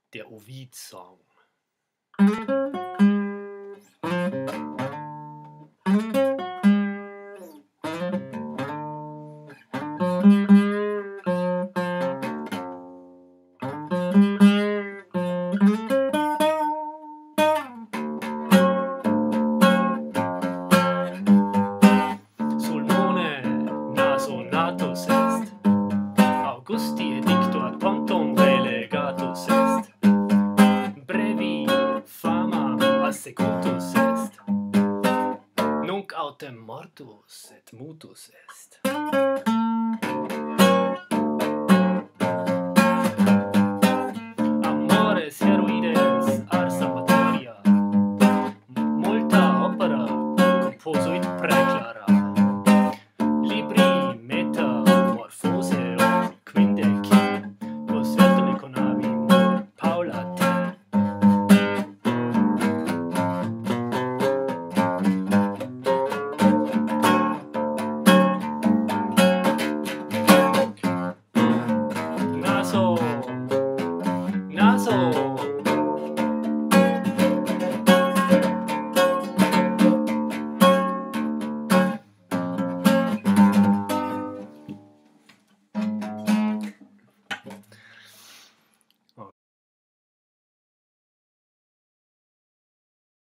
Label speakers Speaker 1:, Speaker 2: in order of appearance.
Speaker 1: Der Ovid-Song. Sul mone naso natus est, Augusti edictor pontum relegatus est, brevi famam assecutus est, nunc autem mortus et mutus est. Amores heroides ars amatoria, multa opera composuit praeclara, libri metamorphose quindeci, quos vertum econamim Paulati. Naso